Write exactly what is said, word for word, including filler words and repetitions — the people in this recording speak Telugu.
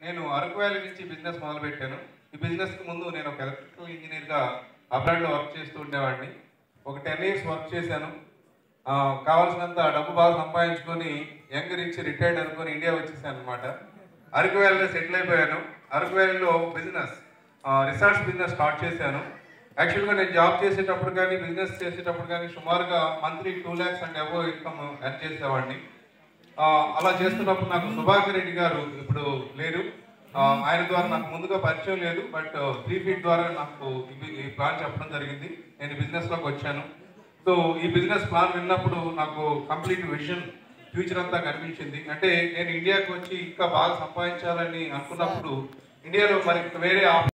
నేను అరకు వ్యాలీ నుంచి బిజినెస్ మొదలుపెట్టాను. ఈ బిజినెస్కి ముందు నేను ఒక ఎలక్ట్రికల్ ఇంజనీర్గా అబ్రాడ్లో వర్క్ చేస్తూ ఉండేవాడిని. ఒక టెన్ ఇయర్స్ వర్క్ చేశాను. కావాల్సినంత డబ్బు బాగా సంపాదించుకొని యంగ్ రిచ్ రిటైర్డ్ అనుకొని ఇండియా వచ్చేసాను అనమాట. అరకు వ్యాలీలో సెటిల్ అయిపోయాను. అరకు వ్యాలీలో బిజినెస్ రిసార్ట్స్ బిజినెస్ స్టార్ట్ చేశాను. యాక్చువల్గా నేను జాబ్ చేసేటప్పుడు కానీ బిజినెస్ చేసేటప్పుడు కానీ సుమారుగా monthly two lakhs and above income earn చేసేవాడిని. అలా చేస్తున్నప్పుడు నాకు సుభాకర్ రెడ్డి గారు ఇప్పుడు లేరు. ఆయన ద్వారా నాకు ముందుగా పరిచయం లేదు, బట్ త్రీ ఫీట్ ద్వారా నాకు ఈ ప్లాన్ చెప్పడం జరిగింది. నేను బిజినెస్లోకి వచ్చాను. సో ఈ బిజినెస్ ప్లాన్ విన్నప్పుడు నాకు కంప్లీట్ విజన్ ఫ్యూచర్ అంతా కనిపించింది. అంటే నేను ఇండియాకి వచ్చి ఇంకా బాగా సంపాదించాలని అనుకున్నప్పుడు ఇండియాలో మరి వేరే